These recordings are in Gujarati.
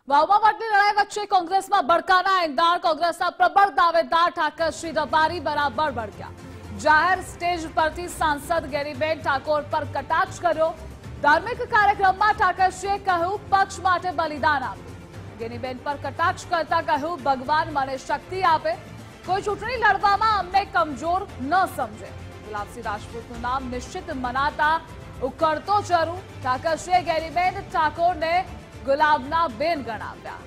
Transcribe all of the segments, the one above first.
વાવમાં વટની લડાઈ વચ્ચે કોંગ્રેસમાં બળકાના એંધાણ કોંગ્રેસના પ્રબળ દાવેદાર ઠાકર શ્રી રબારી બરાબર ભડક્યા। જાહેર સ્ટેજ પરથી સાંસદ ગેરીબેન ઠાકોર પર કટાક્ષ કર્યો। ધાર્મિક કાર્યક્રમમાં ઠાકરશ્રીએ કહ્યું પક્ષ માટે બલિદાન આપ્યું। ગેરીબેન પર કટાક્ષ કરતા કહ્યું ભગવાન મને શક્તિ આપે, કોઈ ચૂંટણી લડવામાં અમને કમજોર ન સમજે। ગુલાબસિંહ રાજપૂતનું નામ નિશ્ચિત મનાતા ઉકળતો ચરુ। ઠાકરશ્રીએ ગેરીબેન ઠાકોરને ગુલાબના બેન ગણાવ્યા।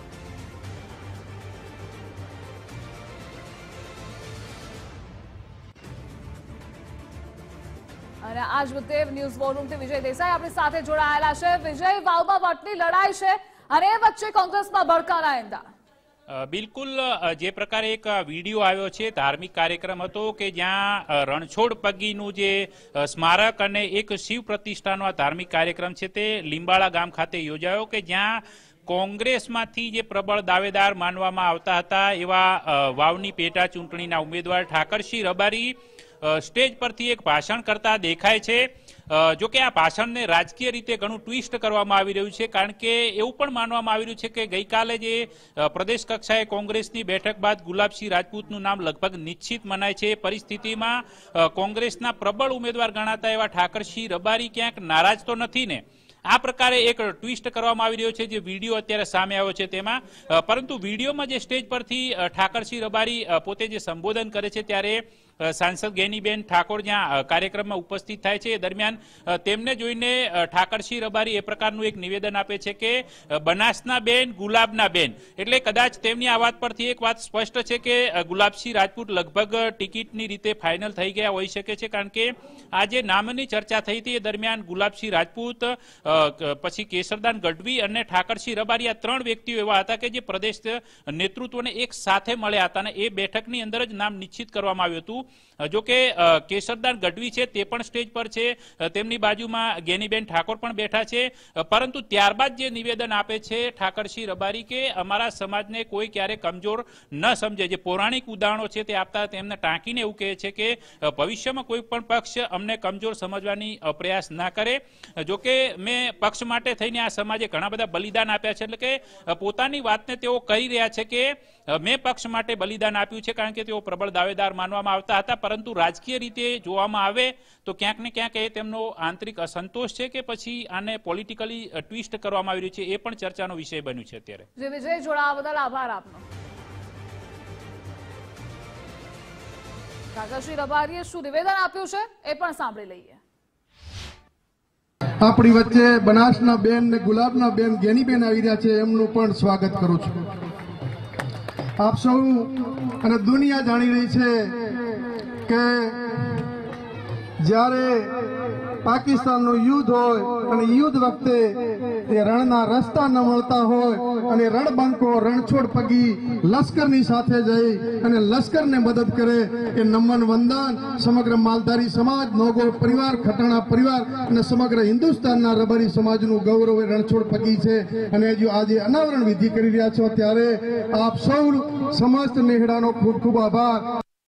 અને આજ મુદ્દે ન્યૂઝ વોરરૂમથી વિજય દેસાઈ આપણી સાથે જોડાયેલા છે। વિજય, વાવમાં વટની લડાઈ છે અને એ વચ્ચે કોંગ્રેસમાં ભડકાના એંધાણ। બિલકુલ, જે પ્રકારે એક વિડીયો આવ્યો છે, ધાર્મિક કાર્યક્રમ હતો કે જ્યાં રણછોડ પગીનું જે સ્મારક અને એક શિવ પ્રતિષ્ઠાનો આ ધાર્મિક કાર્યક્રમ છે તે લીંબાળા ગામ ખાતે યોજાયો કે જ્યાં કોંગ્રેસમાંથી જે પ્રબળ દાવેદાર માનવામાં આવતા હતા એવા વાવની પેટા ચૂંટણીના ઉમેદવાર ઠાકરસિંહ રબારી સ્ટેજ પરથી એક ભાષણ કરતા દેખાય છે। જો કે આ ભાષણને રાજકીય રીતે ઘણું ટ્વિસ્ટ કરવામાં આવી રહ્યું છે, કારણ કે એવું પણ માનવામાં આવી રહ્યું છે કે ગઈકાલે જે પ્રદેશ કક્ષાએ કોંગ્રેસની બેઠક બાદ ગુલાબસિંહ રાજપૂતનું નામ લગભગ નિશ્ચિત મનાય છે। પરિસ્થિતિમાં કોંગ્રેસના પ્રબળ ઉમેદવાર ગણાતા એવા ઠાકરસિંહ રબારી ક્યાંક નારાજ તો નથી ને? આ પ્રકારે એક ટ્વિસ્ટ કરવામાં આવી રહ્યો છે જે વિડીયો અત્યારે સામે આવ્યો છે તેમાં। પરંતુ વિડીયોમાં જે સ્ટેજ પરથી ઠાકરસિંહ રબારી પોતે જે સંબોધન કરે છે ત્યારે સાંસદ ગેનીબેન ઠાકોર જ્યાં કાર્યક્રમમાં ઉપસ્થિત થાય છે એ દરમિયાન તેમને જોઈને ઠાકરસિંહ રબારી એ પ્રકારનું એક નિવેદન આપે છે કે બનાસના બેન, ગુલાબના બેન। એટલે કદાચ તેમની આ વાત પરથી એક વાત સ્પષ્ટ છે કે ગુલાબસિંહ રાજપૂત લગભગ ટિકિટની રીતે ફાઇનલ થઈ ગયા હોઈ શકે છે, કારણ કે આ જે નામની ચર્ચા થઈ હતી એ દરમિયાન ગુલાબસિંહ રાજપૂત, પછી કેસરદાન ગઢવી અને ઠાકરસિંહ રબારી આ ત્રણ વ્યક્તિઓ એવા હતા કે જે પ્રદેશ નેતૃત્વને એક સાથે મળ્યા હતા અને એ બેઠકની અંદર જ નામ નિશ્ચિત કરવામાં આવ્યું હતું। જો કે કેસરદાન ગઢવી છે તે પણ સ્ટેજ પર છે, તેમની બાજુમાં ગેનીબેન ઠાકોર પણ બેઠા છે, પરંતુ ત્યારબાદ જે નિવેદન આપે છે ઠાકરસિંહ રબારી કે અમારા સમાજને કોઈ ક્યારે કમજોર ન સમજે। જે પૌરાણિક ઉદાહરણો છે તે આપતા તેમને ટાંકીને એવું કહે છે કે ભવિષ્યમાં કોઈ પણ પક્ષ અમને કમજોર સમજવાની પ્રયાસ ના કરે। જો કે મેં પક્ષ માટે થઈને આ સમાજે ઘણા બધા બલિદાન આપ્યા છે, એટલે કે પોતાની વાતને તેઓ કહી રહ્યા છે કે મેં પક્ષ માટે બલિદાન આપ્યું છે, કારણ કે તેઓ પ્રબળ દાવેદાર માનવામાં આવતા હતા। પરંતુ રાજકીય રીતે જોવામાં આવે તો ક્યાંક ને ક્યાંક એ તેમનો આંતરિક અસંતોષ છે કે પછી આને પોલિટિકલી ટ્વિસ્ટ કરવામાં આવી રહ્યું છે એ પણ ચર્ચાનો વિષય બન્યું છે અત્યારે। વિજય, જોડાવા બદલ આભાર આપનો। ઠાકરસિંહ રબારીએ શું નિવેદન આપ્યું છે એ પણ સાંભળી લઈએ। આપણી વચ્ચે બનાસના બેન ને ગુલાબના બેન ગેનીબેન આવી રહ્યા છે, એમનું પણ સ્વાગત કરું છું। આપ સૌ અને દુનિયા જાણી રહી છે કે જ્યારે પાકિસ્તાનનું યુદ્ધ હોય અને યુદ્ધ વખતે તે રણના રસ્તા ન મળતા હોય અને રણબંકો રણછોડ પગી લશ્કરની સાથે જઈ અને લશ્કરને મદદ કરે એ નમન વંદન સમગ્ર માલધારી સમાજ, નોગોળ પરિવાર, ખટાણા પરિવાર અને સમગ્ર હિન્દુસ્તાનના રબારી સમાજનું ગૌરવ રણછોડ પગી છે। અને જો આજે અનાવરણ વિધિ કરી રહ્યા છો ત્યારે આપ સૌ સમસ્ત નેહડાનો ખૂબ ખૂબ આભાર।